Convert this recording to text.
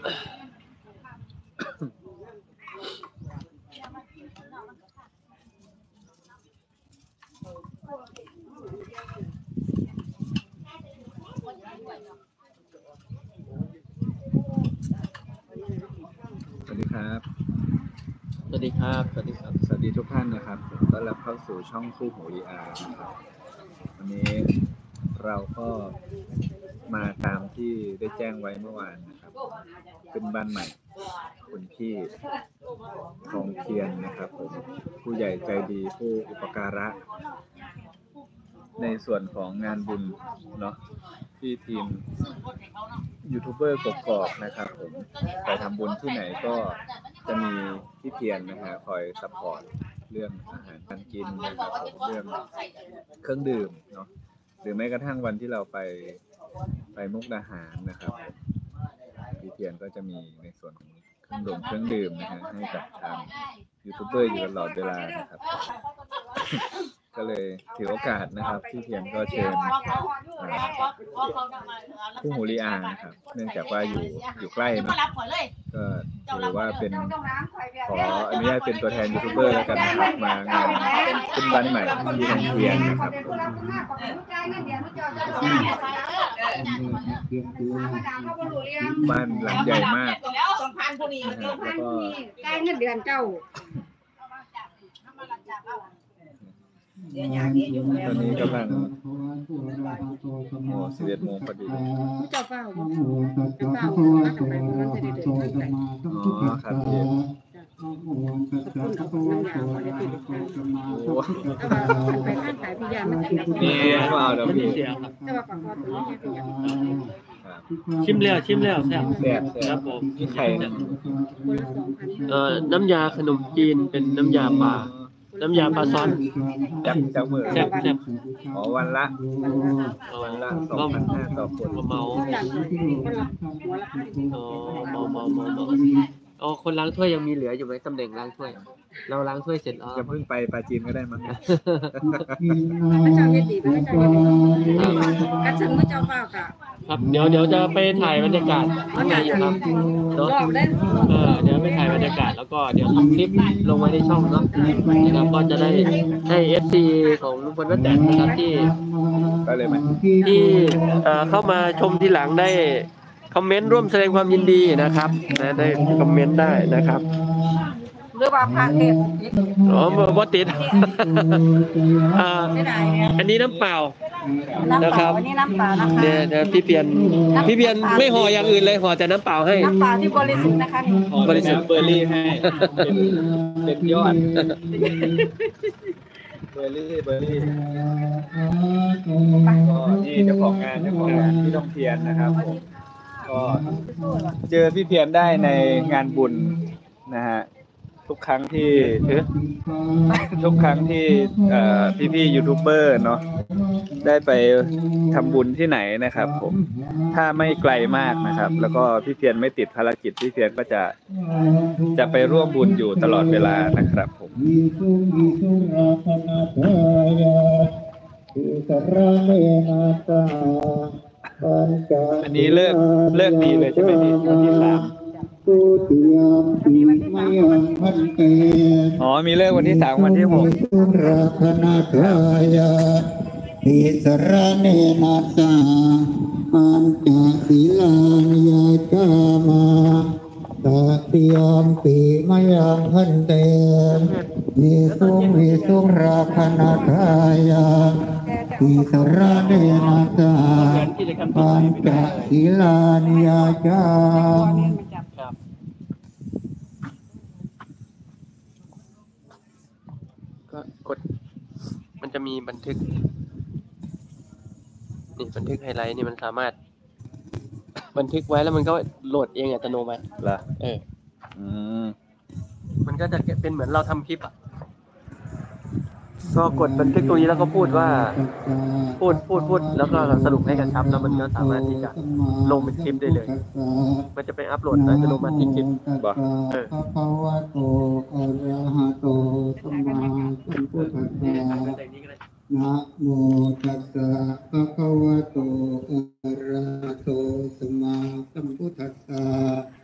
สวัสดีครับสวัสดีครับสวัสดีครับสวัสดีทุกท่านนะครับต้อนรับเข้าสู่ช่องคู่หูรีอาร์นะครับวันนี้เราก็มาตามที่ได้แจ้งไว้เมื่อวานนะครับเป็นบ้านใหม่คุณพี่ทองเทียนนะครับผมผู้ใหญ่ใจดีผู้อุปการะในส่วนของงานบุญเนาะที่ทีมยูทูบเบอร์กกอกนะครับผมไปทำบุญที่ไหนก็จะมีพี่เทียนนะฮะคอยซัพพอร์ตเรื่องอาหารการกินนะครับผมเรื่องเครื่องดื่มเนาะหรือแม้กระทั่งวันที่เราไปมุกดาหารนะครับพี่เทียนก็จะมีในส่วนของเครื่องดื่มนะฮะให้กับทางยูทูบเบอร์อยู่ตลอดเวลานะครับก็เลยถือโอกาสนะครับพี่เทียนก็เชิญคู่หูรีอาร์นะครับเนื่องจากว่าอยู่ใกล้นะก็ถือว่าเป็นขออนุญาตเป็นตัวแทนยูทูบเบอร์แล้วกันนะครับมางานขึ้นบ้านใหม่ที่ทองเทียนนะครับบ้านหลังใหญ่มากแล้วก็ได้เงินเดือนเจ้าตอนนี้กำลัง11 โมงพอดีเจ้าเฝ้าถ้าทำไมมันจะได้เดินทางไกลอ๋อครับพี่ขอบคุณกับน้ำยาขอได้ติดแต่ว่าไปข้างสายพิยามันติดนี่ก็เอาเดี๋ยวพี่แต่ว่าปากคอตัวนี้แค่พิยาชิมแล้วแซ่บครับผมนี่ไข่น้ำยาขนมจีนเป็นน้ำยาปลาซ้อนจากมือแซ่บอ๋อวันละ 2,500 ต่อคนเมาอ๋อคนล้างถ้วยยังมีเหลืออยู่ไหมตำแหน่งล้างถ้วยเราล้างถ้วยเสร็จแล้วจะเพิ่งไปปาจีนก็ได้มั้งพระเจ้าเฮ็ดดีพระเจ้าเฮ็ดดีกันฉันพระเจ้าเฝ้าค่ะครับเดี๋ยวจะไปถ่ายบรรยากาศข้างในอยู่ครับเนาะเดี๋ยวไปถ่ายบรรยากาศแล้วก็เดี๋ยวทำคลิปลงไว้ในช่องเนาะนะครับก็จะได้ให้ FC ของลุงพลป้าแตนนะครับที่ก็เลยมั้ยที่เข้ามาชมทีหลังได้คอมเมนต์ร่วมแสดงความยินดีนะครับได้คอมเมนต์ได้นะครับหรือว่าพระเทพอ๋อบ่ติดอันนี้น้ำเปล่านะครับอันนี้น้ำเปล่านะคะเนี่ยพี่เพียนไม่ห่ออย่างอื่นเลยห่อแต่น้ำเปล่าให้น้ำเปล่าที่บริสุทธิ์นะคะบริสุทธิ์เบอร์รี่ให้เป็นยอดเบอร์รี่ก็นี่เจ้าของงานพี่ทองเทียนนะครับผมก็เจอพี่เพียนได้ในงานบุญนะฮะทุกครั้งที่พี่ยูทูบเบอร์เนาะได้ไปทำบุญที่ไหนนะครับผมถ้าไม่ไกลมากนะครับแล้วก็พี่เพียนไม่ติดภารกิจพี่เพียนก็จะไปร่วมบุญอยู่ตลอดเวลานะครับผมอันนี้เลิกดีเลยใช่ไหมพี่วันที่ 3อ๋อมีเลิกวันที่ 3วันที่ 6 อิสระเนนัสสะอันจะศีลานิยาจามาตาติยมปีมยังพันเตมีสุงราคณาทายาอิสระเนนัสสะอันจะศีลานิยาจาก็กดมันจะมีบันทึกนี่บันทึกไฮไลท์นี่มันสามารถบันทึกไว้แล้วมันก็โหลดเองอัตโนมัติเหรอมันก็จะเป็นเหมือนเราทำคลิปอ่ะก็กดบันทึกตรงนี้แล้วก็พูดว่าพูดแล้วก็สรุปให้กระชับแล้วมันก็สามารถที่จะลงเป็นคลิปได้เลยมันจะไปอัพโหลดอัตโนมัติที่คลิปบ่นะโมตัสสะภะคะวะโตอะระหะโตสัมมาสัมพุทธัสสะ